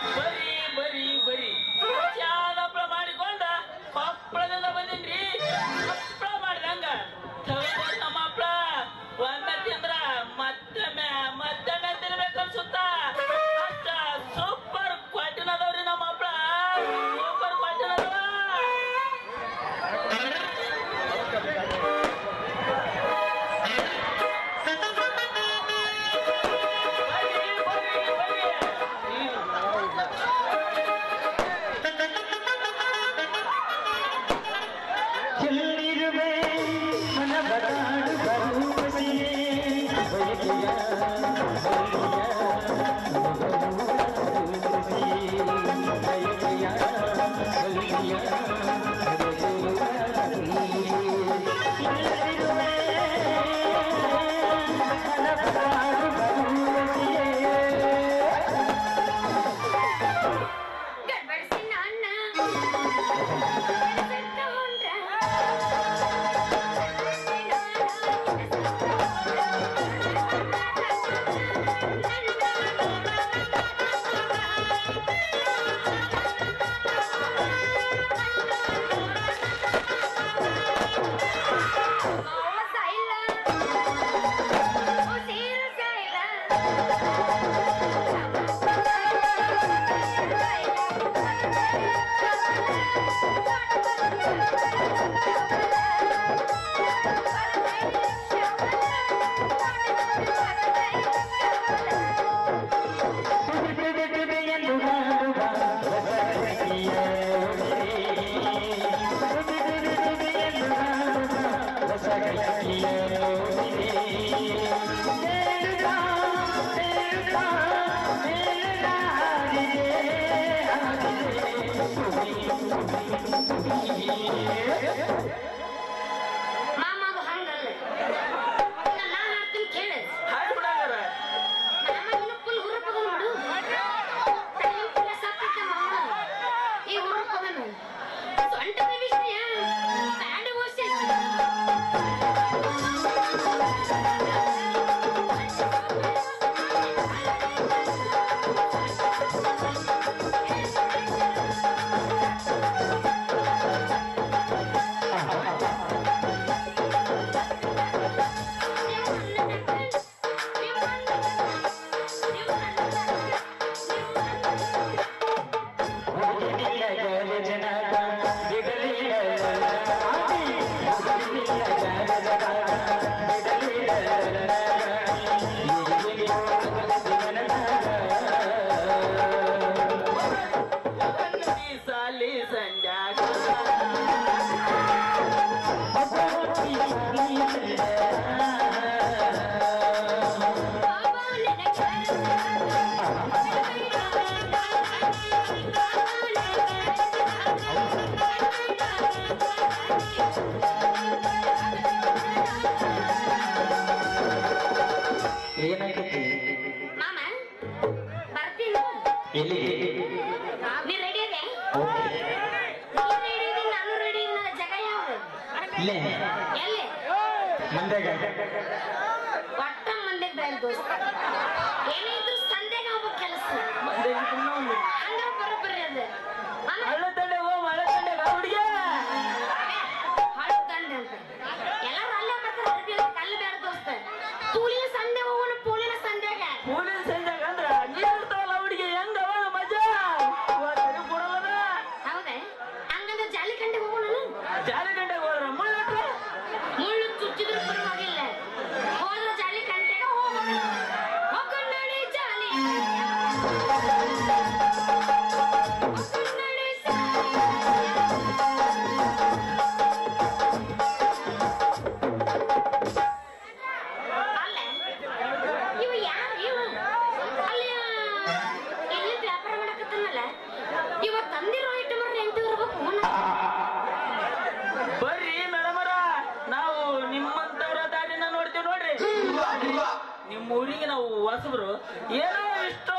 ಬರಿ ಬರಿ ಬರಿ ಚಾದ ಹಪ್ಪಳ ಮಾಡಿಕೊಂಡ ಹಪ್ಪಳದಿಂದ ಬಂದಿನ್ರಿ. ಹಪ್ಪಳ ಮಾಡಿದಂಗ ನಮ್ಮ ಹಪ್ಪಳ ಒಮ್ಮೆ ತಿಂದ್ರ ಮತ್ತೆ ತಿನ್ಬೇಕು ಅನ್ಸುತ್ತ. ಅಷ್ಟ ಸೂಪರ್ ಕ್ವಾಟಿನ್ ಅದಾವ್ರಿ ನಮ್ಮ ಹಪ್ಪಳ. ಸೂಪರ್ ಕ್ವಾಟಿನ್ ಅದಾವ. ಬರ್ರಿ ಮೇಡಮರ, ನಾವು ನಿಮ್ಮಂತವ್ರ ದಾರಿನ ನೋಡ್ತೀವಿ ನೋಡ್ರಿ. ನಿಮ್ಮ ಊರಿಗೆ ನಾವು ಹೊಸಬ್ರು, ಏನೋ ಇಷ್ಟು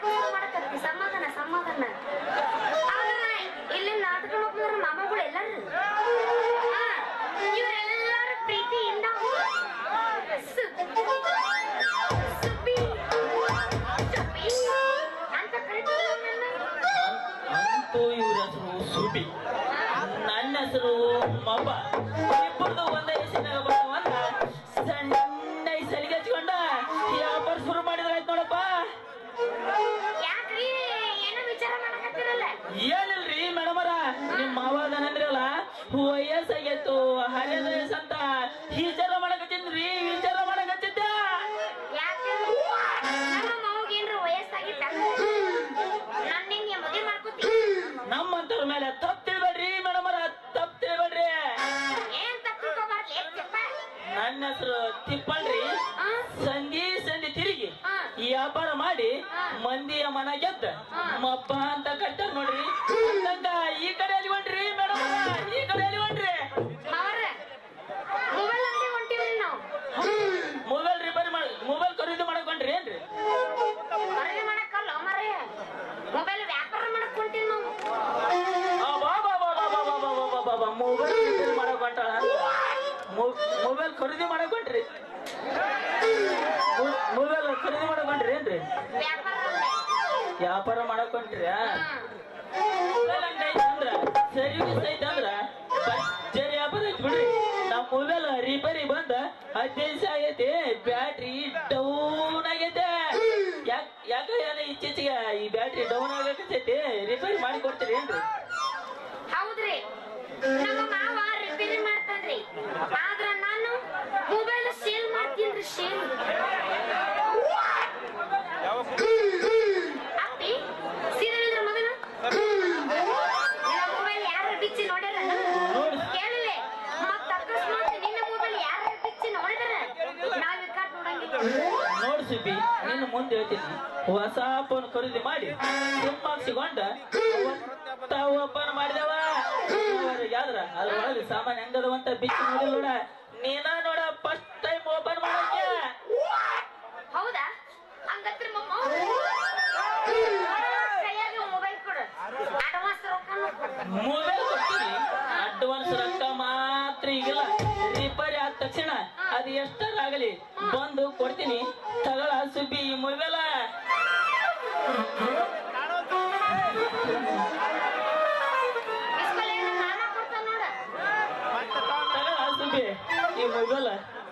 ಯಾಕೆ ಮಾಡಕತ್ತಿ ಸಮಾಧಾನ ಸಮಾಧಾನ ಆದ್ರ ಇಲ್ಲಿ ನಾಟಕ ನೋಡ್ಕೊಂಡ್ರ ಮಾಮಗಳು ಎಲ್ಲರೂ ಇವರೆಲ್ಲರ ಪ್ರೀತಿಯಿಂದ ಸುಬ್ಬಿ ಅಂತ ಕರೀತಾರೆ ಅಂತೂ ಇವ್ರ ಹೆಸರು ಸುಬ್ಬಿ, ನನ್ನ ಹೆಸರು ಮಬ್ಬ. ಇಬ್ಬರದು ಒಂದೇ ಹೆಸರಿನಾಗ ಬರ್ತಾವಂತ ಸಣ್ಣ ಸಲಿಗೆ ಹಚ್ಕೊಂಡ ವ್ಯಾಪಾರ ಶುರು ಮಾಡಿದ್ರ ಆಯ್ತು ನೋಡಪ್ಪ. ಯಾಕ್ರಿ ಏನೋ ವಿಚಾರ ಮಾಡಕತ್ತಿರಲ್ಲ? ಏನಿಲ್ರಿ ಮೇಡಮರ, ನಿಮ್ ಮಾವಾದನಂದ್ರಲ್ಲ ವಯಸ್ಸಾಗೈತು ಹರಿಯದ ವಯಸ್ಸಂತ ವಿಚಾರ ಮಾಡಕತ್ತಿನ್ರಿ, ವಿಚಾರ ಮಾಡಕತ್ತಿದ್ದ. ಯಾಕೆ ನಮ್ಮ ಮಾವಗೆ ಏನ್ರ ವಯಸ್ಸಾಗಿತ್ತ? ನನ್ನ ನಿಂಗೆ ಮದುವೆ ಮಾಡ್ಕೊತಿ? ನಮ್ಮಂತವ್ರ ಮೇಲೆ ತಪ್ಪು ತಿಳ್ಬೇಡ್ರಿ ಮೇಡಮರ, ತಪ್ಪು ತಿಳ್ಬೇಡ್ರಿ. ಏನ್ ತಪ್ಪು ತಿಳ್ಕೊಬಾರ್ದು ಏಪ್ಪ. ನನ್ನ ಹೆಸರು ತಿಪ್ಪಳ್ರಿ. ಸಂಧಿ ತಿರುಗಿ ವ್ಯಾಪಾರ ಮಾಡಿ ಮಂದಿಯ ಮನ ಗೆದ್ದ ಮಬ್ಬ ಅಂತ ಕಟ್ಟಾರ ನೋಡ್ರಿ. ಅಂತಂದ ಈ ಕಡೆ ಅಲ್ಲಿ ಹೊಂಟ್ರಿ ಮೇಡಮ್, ಈ ಕಡೆ ಅಲ್ಲಿ ಹೊಂಟ್ರಿ. ಮೊಬೈಲ್ ಅಂಗಡಿ ಹೊಂಟಿವಿ ನಾವು. ಮೊಬೈಲ್ ರಿಪೇರಿ ಮಾಡಿ ಮೊಬೈಲ್ ಖರೀದಿ ಮಾಡಕ್ ಹೊಂಟ್ರಿ ಏನ್ರಿ? ಖರೀದಿ ಮಾಡಕ್ಕಲ್ಲ ಮರೇ, ಮೊಬೈಲ್ ವ್ಯಾಪಾರ ಮಾಡಕ್ ಹೊಂಟಿವಿ ನಾವು. ಮೊಬೈಲ್ ರಿಪೇರಿ ಮಾಡಕ್ ಹೊಂಟಾಳ, ಮೊಬೈಲ್ ಖರೀದಿ ಮಾಡಕ್ ಹೊಂಟ್ರಿ. ಮೊಬೈಲ್ ಖರೀದಿ ಮಾಡಕ್ ಹೊಂಟ್ರಿ ಏನ್ರಿ? ವ್ಯಾಪಾರ ಮಾಡಕ್ ಹೊಂಟ್ರಿ. ಮೊಬೈಲ್ ಅಂಗಡಿ ಐತಂದ್ರ ಸರ್ವಿಸ್ ಐತಂದ್ರ ಭರ್ಜರಿ ವ್ಯಾಪಾರ ಐತಿ ಬಿಡ್ರಿ. ನಮ್ ಮೊಬೈಲ್ ರಿಪೇರಿ ಬಂದ 15 ದಿವಸ ಆಗೈತಿ, ಬ್ಯಾಟ್ರಿ ಡೌನ್ ಆಗೈತೆ. ಯಾಕ ಇತ್ತೀಚೆಗೆ ಈ ಬ್ಯಾಟ್ರಿ ಡೌನ್ ಆಗಕತ್ತೈತಿ, ರಿಪೇರಿ ಮಾಡಿ ಕೊಡ್ತೀರಿ ಏನ್ರಿ? ಹೌದ್ರಿ, ನಮ್ಮ ಮಾವ ರಿಪೇರಿ ಮಾಡ್ತಾನ್ರಿ. ಆದ್ರ ನಾನು ಮೊಬೈಲ್ ಸೇಲ್ ಮಾಡ್ತೀನ್ರಿ. ಸೇಲ್ ಅಪ್ಪಿ ಸೀರಿಯಲ್ ಮೊದಲ ಮೊಬೈಲ್ ಯಾರು ಬಿಚ್ಚಿ ನೋಡ್ಯಾರ ಕೇಳಲೆ? ಮತ್ತ ಅಕಸ್ಮಾತ್ ನಿನ್ನ ಮೊಬೈಲ್ ಯಾರು ಬಿಚ್ಚಿ ನೋಡಿದಾರ ನಾವ್ ಕಾಟ್ ನೋಡಂಗಿಲ್ಲ. ನೋಡ್ ಸುಬ್ಬಿ, ನಿನ್ನ ಮುಂದೆ ಹೇಳ್ತೀನಿ, ಹೊಸ ಫೋನ್ ಖರೀದಿ ಮಾಡಿ ಸಿಮ್ ಹಾಕ್ಸಿಕೊಂಡ ಓಪನ್ ಮಾಡಿದವ. ಯಾವ್ದ್ರ ಅದ್ರೊಳಗೆ ಸಾಮಾನ್ ಹೆಂಗದವಂತ ಬಿಚ್ಚಿ ನೋಡಿಲ್ಲ ನೋಡ. ನೀನ ನೋಡ ಫಸ್ಟ್ ಟೈಮ್ ಓಪನ್ ಮಾಡಕ್ಕೆ. ಹೌದಾ? ಹಂಗತ್ರ ಕೈಯಾಗ ಮೊಬೈಲ್ ಕೊಡು, ಅಡ್ವಾನ್ಸ್ ರೊಕ್ಕ ಮೊಬೈಲ್ ಕೊಡ್ತೀನಿ. ಅಡ್ವಾನ್ಸ್ ರೊಕ್ಕ ಮಾತ್ರ ಈಗಿಲ್ಲ, ರಿಪೇರಿ ಆದ ತಕ್ಷಣ ಅದು ಎಷ್ಟರಾಗಲಿ ಬಂದು ಕೊಡ್ತೀನಿ. ತಗೊಳ ಸುಬ್ಬಿ ಈ ಮೊಬೈಲ. ತಗೊಳ ಸುಬ್ಬಿ ಈ ಮೊಬೈಲ.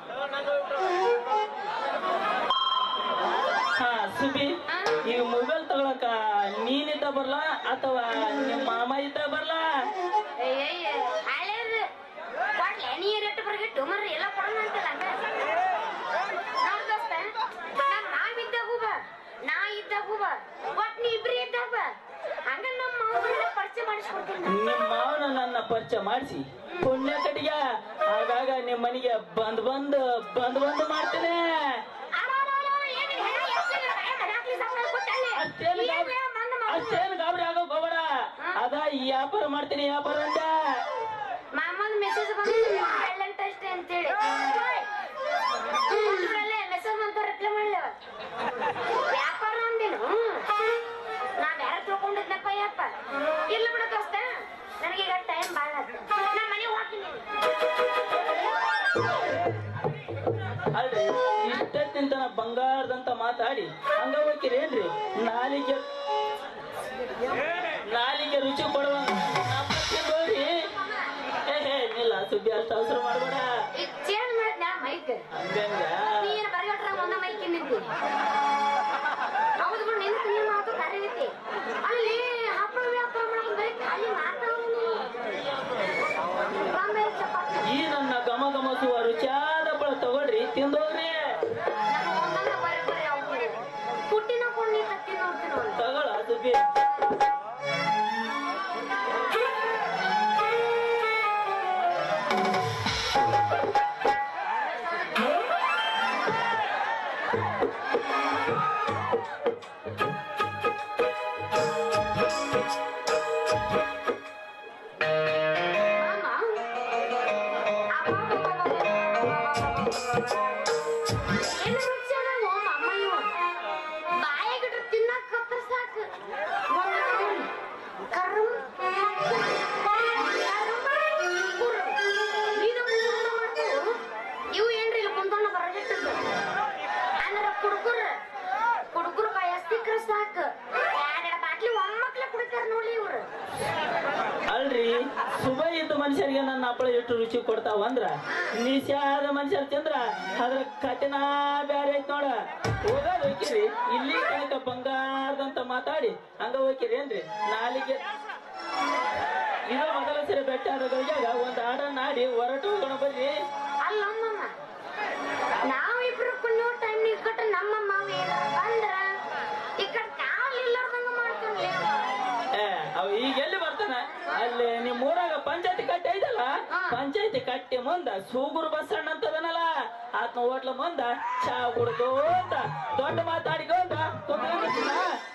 ಹಾ ಸುಬ್ಬಿ, ಈ ಮೊಬೈಲ್ ತಗೊಳಕ ನೀನಿದ್ದ ಬರ್ಲಾ ಅಥವಾ ನಿಮ್ಮ ಮಾಮ ಇದ್ದ ಬರ್ಲಾ? ಹಳೇದು ಕೊಡ್ಲೆ, ನೀ ರೇಟ್ ಬರ್ಗಿಟ್ಟು ಮರ್ರಿ ಎಲ್ಲ ಕೊಡೋಣ ಅಂತಲ್ಲ. ನೋಡ್ ದೋಸ್ತ, ನಾವಿದ್ದಾಗೂ ಬಾ, ನಾ ಇದ್ದಾಗೂ ಬಾ, ಒಟ್ ನೀ ಇಬ್ರಿ ಇದ್ದಾಗ ಬಾ. ಹಂಗ ನಮ್ಮ ಮಾವನ ಪರಿಚಯ ಮಾಡಿಸ್ಕೊಡ್ತೀನಿ. ನಿಮ್ಮ ಮಾವನ ನನ್ನ ಪರಿಚಯ ಮಾಡಿಸಿ ಪುಣ್ಯ ಕಟ್ಟಿಗೆ ಆಗಾಗ ನಿಮ್ಮ ಮನೆಗೆ ಬಂದ್ ಮಾಡ್ತೇನೆ. ಅಷ್ಟೇನು ಗಾಬರಿ ಆಗೋಕ್ ಹೋಗ್ಬೇಡ. ಅದ ಈ ವ್ಯಾಪಾರ ಮಾಡ್ತೀನಿ, ವ್ಯಾಪಾರ ಅಂದ. ಮಾಮನ್ ಮೆಸೇಜ್ ಬಂದಿದೆ ವ್ಯಾಲೆಂಟೈನ್ಸ್ ಡೇ ಅಂತೇಳಿ. ಮೆಸೇಜ್ ಬಂತ ರಿಪ್ಲೈ ಮಾಡ್ಲೇವ. ವ್ಯಾಪಾರ ಅಂದಿನು ನಾ ಯಾರು ತಿಳ್ಕೊಂಡಿದ್ನಪ್ಪ ಯಪ್ಪ. ಇಲ್ಲ ಬಿಡ ದೋಸ್ತ, ನನಗೀಗ ಟೈಮ್ ಭಾಳ ಆಯ್ತು, ನಾ ಮನೆಗೆ ಹೋಗ್ತೀನಿ. ಅಲ್ರಿ ಇಷ್ಟಕ್ಕಿಂತ ಬಂಗಾರದಂತ ಮಾತಾಡಿ ಹಂಗ ಹೋಗ್ತೀರೇನ್ರಿ? ನಾಲಿಗೆ ರುಚಿ ಕೊಡುವ ನೋಡ್ರಿ. ನಿಲ್ಲ ಸುದ್ದಿ ಅಷ್ಟು ಅವಸರ ಮಾಡ್ಬೇಡ. ಚೇಂಜ್ ಮಾಡಿದ್ನ ಮೈಕ್ ನೀನು ಬರಗಟ್ರ ಒಂದ ಮೈಕ್ ನಿಂತಿ. ಹೌದು ಬಿಡು, ನಿನ್ನ ಮಾತು ಕರೆಯೈತಿ. ಅಲ್ಲಿ ಹಪ್ಪಳ ವ್ಯಾಪಾರ ಮಾಡಕ್ ಬರೀ ಖಾಲಿ ಮಾತಾಡೋನು. ಈ ನನ್ನ ಘಮಘಮಸುವ ರುಚಿಯಾದ ಪಳ ತಗೊಳ್ರಿ, ತಿಂದೋಗ್ರಿ. ಪುಟ್ಟಿನ ಕೊಂಡಿ ತತ್ತಿ ನೋಡ್ತೀನಿ ತಗೊಳ ಸುಬ್ಬಿ. ಏನು ರುಚಿ ಅದ ಅಮ್ಮ ಇವ ಬಾಯಾಗಿಟ್ರೆ ತಿನ್ನಕ್ ಬಾಟ್ಲಿ ಒಮ್ಮಕ್ಲೆ ಕುಡಿತಾರ ನೋಡಿ ಇವ್ರು. ಅಲ್ರಿ ಶುಭ ಇದ್ದ ಮನುಷ್ಯರಿಗೆ ನನ್ನ ಹಪ್ಪಳ ಎಷ್ಟು ರುಚಿ ಕೊಡ್ತಾವ ಅಂದ್ರ ನಿಶ್ಯಾದ ಮನುಷ್ಯರ್ ತಿಂದ್ರ ಅದ್ರ ಕಠಿಣ ಬ್ಯಾರೆ ಐತ್ ನೋಡ. ಹೋಗೋದ್ ಹೋಯ್ಕಿರಿ ಇಲ್ಲಿ ತನಕ ಬಂಗಾರದಂತ ಮಾತಾಡಿ ಹಂಗ ಹೋಯ್ಕಿರಿ ಏನ್ರಿ ನಾಲಿಗೆ ಇದು ಮೊದಲ ಸರಿ ಬೆಟ್ಟ ಆದಾಗ ಒಂದ್ ಹಾಡನ್ನ ಆಡಿ ಹೊರಟು ಹೋಗೋಣ ಬರ್ರಿ. ಅಲ್ಲಮ್ಮಮ್ಮ ನಾವಿಬ್ರು ಕುಣ್ಣೋ ಟೈಮ್ ಈ ಕಡೆ ನಮ್ಮ ಮಾವ ಏನಾರ ಬಂದ್ರ ಈ ಕಡೆ ಕಾಲ್ ಇಲ್ಲಾರ್ದಂಗ ಮಾಡ್ಕೊಂಡ್ಲಿ ಅವ್ ಈಗ ಎಲ್ಲಿ ಬರ್ತಾನ ಅಲ್ಲಿ ನಿಮ್ ಊರಾಗ ಪಂಚಾಯತಿ ಕಟ್ಟಿ ಐತಲ್ಲ ಪಂಚಾಯತಿ ಕಟ್ಟಿ ಮುಂದ ಸೂಗುರು ಬಸಣ್ಣ ಅಂತದನಲ್ಲ ಆತ್ನ ಹೋಟ್ಲ ಮುಂದ ಚಾ ಕುಡ್ದು ಅಂತ ದೊಡ್ಡ ಮಾತಾಡಿಕೊಂಡ